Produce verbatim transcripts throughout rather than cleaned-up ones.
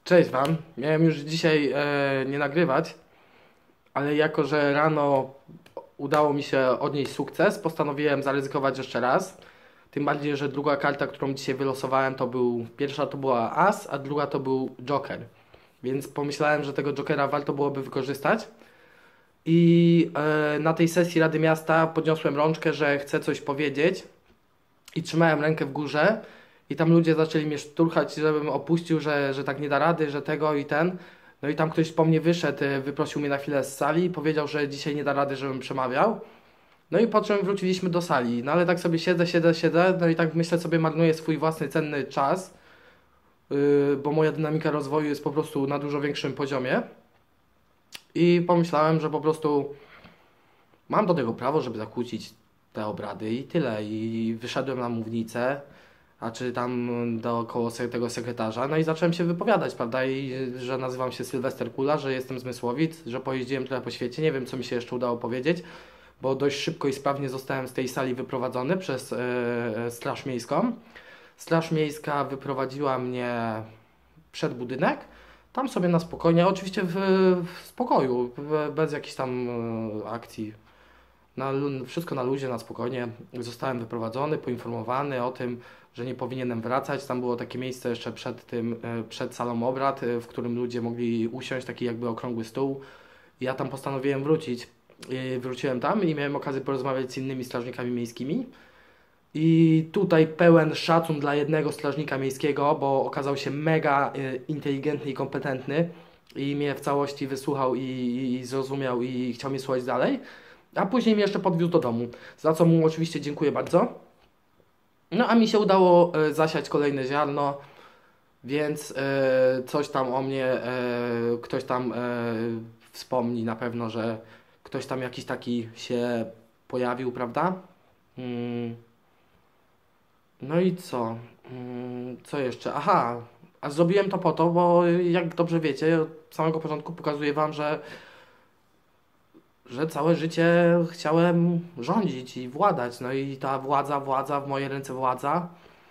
Cześć Wam. Miałem już dzisiaj e, nie nagrywać, ale jako że rano udało mi się odnieść sukces, postanowiłem zaryzykować jeszcze raz. Tym bardziej, że druga karta, którą dzisiaj wylosowałem, to był, pierwsza to była As, a druga to był Joker. Więc pomyślałem, że tego Jokera warto byłoby wykorzystać. I e, na tej sesji Rady Miasta podniosłem rączkę, że chcę coś powiedzieć i trzymałem rękę w górze i tam ludzie zaczęli mnie szturchać, żebym opuścił, że, że tak nie da rady, że tego i ten. No i tam ktoś po mnie wyszedł, y, wyprosił mnie na chwilę z sali i powiedział, że dzisiaj nie da rady, żebym przemawiał. No i po czym wróciliśmy do sali. No ale tak sobie siedzę, siedzę, siedzę, no i tak myślę sobie, marnuję swój własny cenny czas, yy, bo moja dynamika rozwoju jest po prostu na dużo większym poziomie. I pomyślałem, że po prostu mam do tego prawo, żeby zakłócić te obrady i tyle. I wyszedłem na mównicę, a czy tam dookoła se- tego sekretarza, no i zacząłem się wypowiadać, prawda, i y, że nazywam się Sylwester Kula, że jestem z Mysłowic, że pojeździłem trochę po świecie, nie wiem co mi się jeszcze udało powiedzieć, bo dość szybko i sprawnie zostałem z tej sali wyprowadzony przez e, Straż Miejską. Straż Miejska wyprowadziła mnie przed budynek, tam sobie na spokojnie, oczywiście w, w spokoju, w, bez jakichś tam e, akcji, na, lu- wszystko na luzie, na spokojnie. Zostałem wyprowadzony, poinformowany o tym, że nie powinienem wracać. Tam było takie miejsce jeszcze przed tym, e, przed salą obrad, e, w którym ludzie mogli usiąść, taki jakby okrągły stół. Ja tam postanowiłem wrócić. I wróciłem tam i miałem okazję porozmawiać z innymi strażnikami miejskimi. I tutaj pełen szacun dla jednego strażnika miejskiego, bo okazał się mega e, inteligentny i kompetentny i mnie w całości wysłuchał i, i, i zrozumiał i chciał mnie słuchać dalej. A później mnie jeszcze podwiózł do domu, za co mu oczywiście dziękuję bardzo. No a mi się udało e, zasiać kolejne ziarno, więc e, coś tam o mnie, e, ktoś tam e, wspomni na pewno, że ktoś tam jakiś taki się pojawił, prawda? Mm, no i co? Mm, co jeszcze? Aha, a zrobiłem to po to, bo jak dobrze wiecie, od samego początku pokazuję Wam, że że całe życie chciałem rządzić i władać. No i ta władza, władza, w moje ręce władza.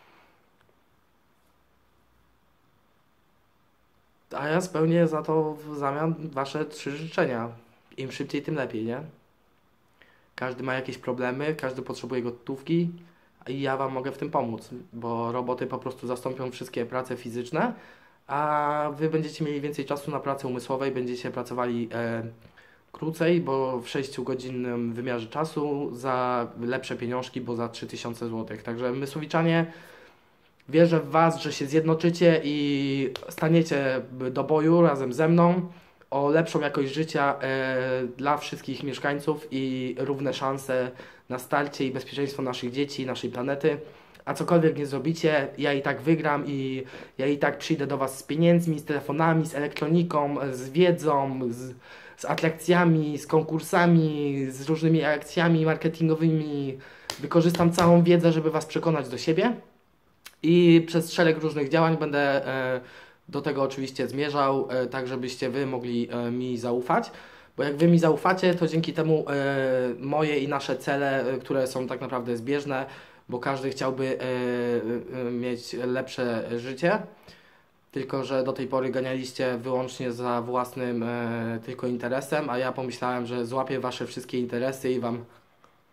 A ja spełnię za to w zamian wasze trzy życzenia. Im szybciej, tym lepiej, nie? Każdy ma jakieś problemy, każdy potrzebuje gotówki i ja wam mogę w tym pomóc, bo roboty po prostu zastąpią wszystkie prace fizyczne, a wy będziecie mieli więcej czasu na pracę umysłowej, będziecie pracowali e, krócej, bo w sześciogodzinnym wymiarze czasu za lepsze pieniążki, bo za trzy tysiące złotych. Także Mysłowiczanie, wierzę w Was, że się zjednoczycie i staniecie do boju razem ze mną o lepszą jakość życia e, dla wszystkich mieszkańców i równe szanse na starcie i bezpieczeństwo naszych dzieci, naszej planety. A cokolwiek nie zrobicie, ja i tak wygram i ja i tak przyjdę do Was z pieniędzmi, z telefonami, z elektroniką, z wiedzą, z, z atrakcjami, z konkursami, z różnymi akcjami marketingowymi. Wykorzystam całą wiedzę, żeby Was przekonać do siebie. I przez szereg różnych działań będę e, do tego oczywiście zmierzał, e, tak żebyście Wy mogli e, mi zaufać. Bo jak Wy mi zaufacie, to dzięki temu e, moje i nasze cele, e, które są tak naprawdę zbieżne, bo każdy chciałby e, e, mieć lepsze życie, tylko że do tej pory ganialiście wyłącznie za własnym e, tylko interesem, a ja pomyślałem, że złapię Wasze wszystkie interesy i Wam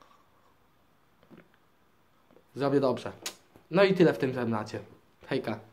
zrobię dobrze. No i tyle w tym temacie. Hejka.